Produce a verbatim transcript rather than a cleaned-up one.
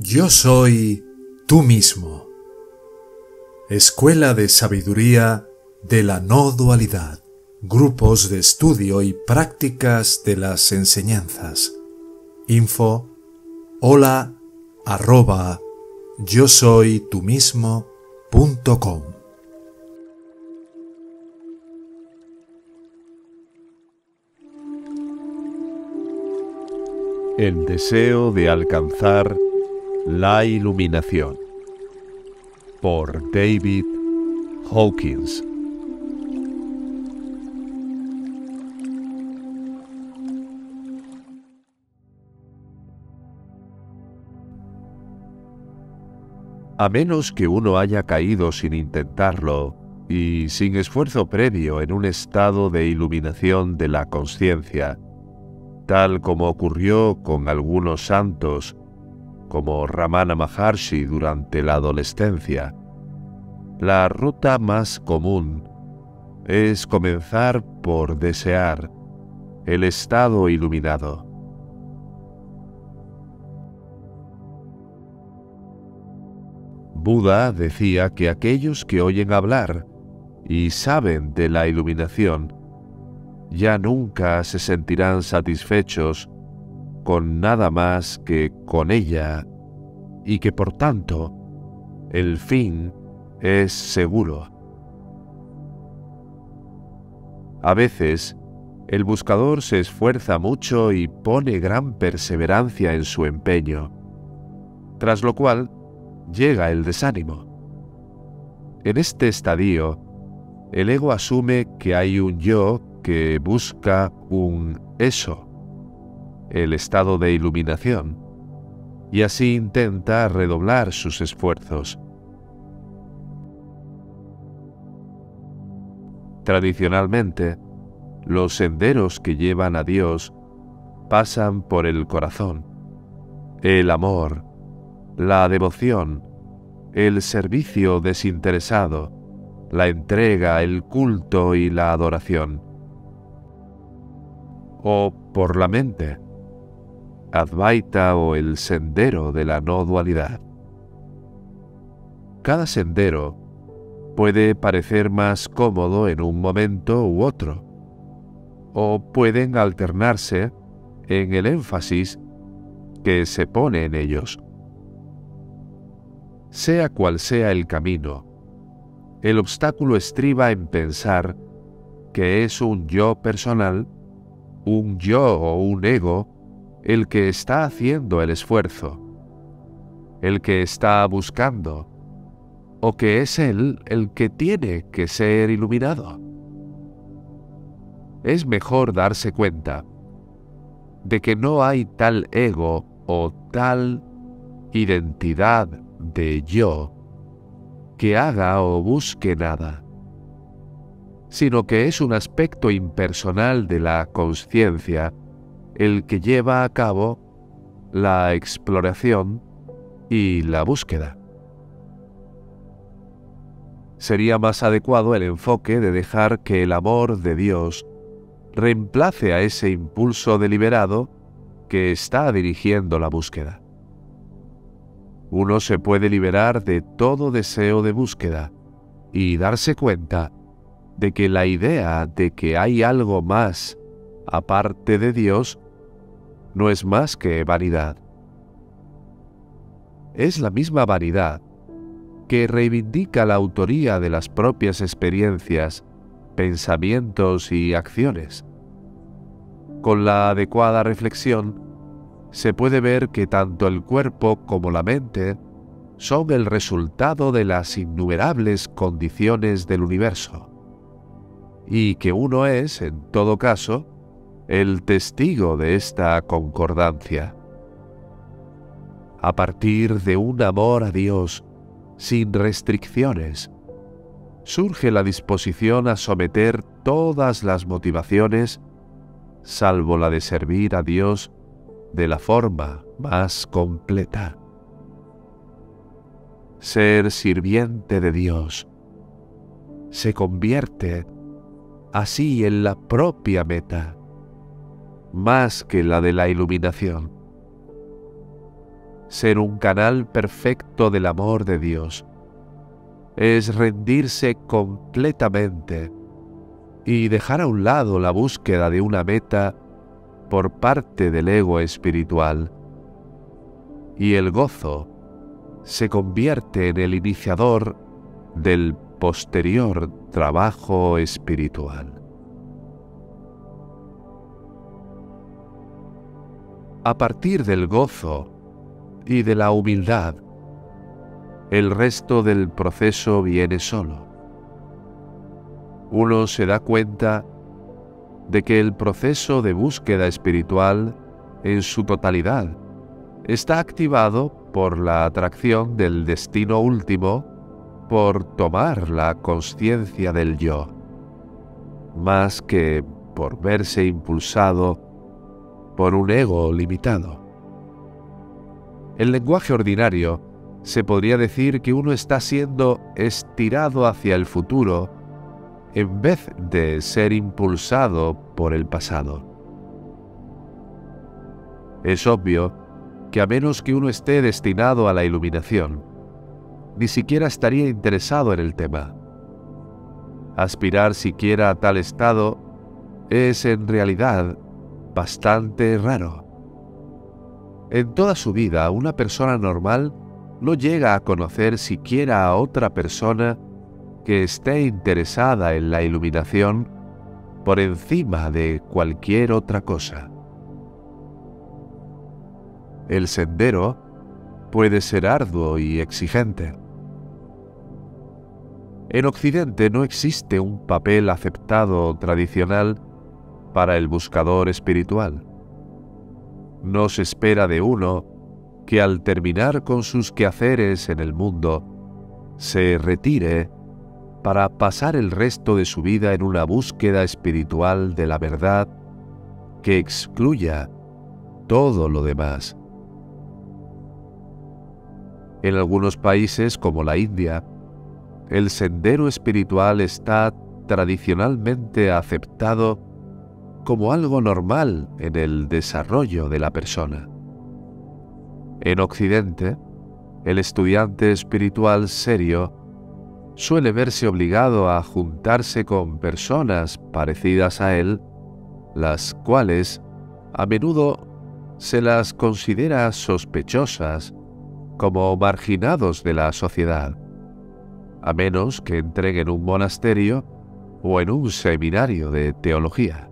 Yo soy tú mismo. Escuela de Sabiduría de la No Dualidad. Grupos de estudio y prácticas de las enseñanzas. Info hola arroba yo soy tú mismo punto com. El deseo de alcanzar la iluminación, por David Hawkins. A menos que uno haya caído sin intentarlo y sin esfuerzo previo en un estado de iluminación de la consciencia, tal como ocurrió con algunos santos, como Ramana Maharshi durante la adolescencia, la ruta más común es comenzar por desear el estado iluminado. Buda decía que aquellos que oyen hablar y saben de la iluminación ya nunca se sentirán satisfechos con nada más que con ella, y que por tanto el fin es seguro. A veces el buscador se esfuerza mucho y pone gran perseverancia en su empeño, tras lo cual llega el desánimo. En este estadio, el ego asume que hay un yo que busca un eso, el estado de iluminación, y así intenta redoblar sus esfuerzos. Tradicionalmente, los senderos que llevan a Dios pasan por el corazón, el amor, la devoción, el servicio desinteresado, la entrega, el culto y la adoración. O por la mente, Advaita o el sendero de la no dualidad. Cada sendero puede parecer más cómodo en un momento u otro, o pueden alternarse en el énfasis que se pone en ellos. Sea cual sea el camino, el obstáculo estriba en pensar que es un yo personal, un yo o un ego, el que está haciendo el esfuerzo, el que está buscando, o que es él el que tiene que ser iluminado. Es mejor darse cuenta de que no hay tal ego o tal identidad de yo que haga o busque nada, sino que es un aspecto impersonal de la consciencia el que lleva a cabo la exploración y la búsqueda. Sería más adecuado el enfoque de dejar que el amor de Dios reemplace a ese impulso deliberado que está dirigiendo la búsqueda. Uno se puede liberar de todo deseo de búsqueda y darse cuenta de que la idea de que hay algo más aparte de Dios no es más que vanidad. Es la misma vanidad que reivindica la autoría de las propias experiencias, pensamientos y acciones. Con la adecuada reflexión, se puede ver que tanto el cuerpo como la mente son el resultado de las innumerables condiciones del universo, y que uno es, en todo caso, el testigo de esta concordancia. A partir de un amor a Dios sin restricciones, surge la disposición a someter todas las motivaciones, salvo la de servir a Dios de la forma más completa. Ser sirviente de Dios se convierte así en la propia meta, más que la de la iluminación. ser un canal perfecto del amor de Dios. Es rendirse completamente y dejar a un lado la búsqueda de una meta por parte del ego espiritual. Y el gozo se convierte en el iniciador del posterior trabajo espiritual. A partir del gozo y de la humildad, el resto del proceso viene solo. Uno se da cuenta de que el proceso de búsqueda espiritual en su totalidad está activado por la atracción del destino último, por tomar la conciencia del yo, más que por verse impulsado por un ego limitado. En lenguaje ordinario, se podría decir que uno está siendo estirado hacia el futuro en vez de ser impulsado por el pasado. Es obvio que a menos que uno esté destinado a la iluminación, ni siquiera estaría interesado en el tema. Aspirar siquiera a tal estado es en realidad bastante raro. En toda su vida, una persona normal no llega a conocer siquiera a otra persona que esté interesada en la iluminación por encima de cualquier otra cosa. El sendero puede ser arduo y exigente. En Occidente no existe un papel aceptado tradicional para el buscador espiritual. No se espera de uno que al terminar con sus quehaceres en el mundo, se retire para pasar el resto de su vida en una búsqueda espiritual de la verdad que excluya todo lo demás. En algunos países como la India, el sendero espiritual está tradicionalmente aceptado como algo normal en el desarrollo de la persona. En Occidente, el estudiante espiritual serio suele verse obligado a juntarse con personas parecidas a él, las cuales a menudo se las considera sospechosas, como marginados de la sociedad, a menos que entren en un monasterio o en un seminario de teología.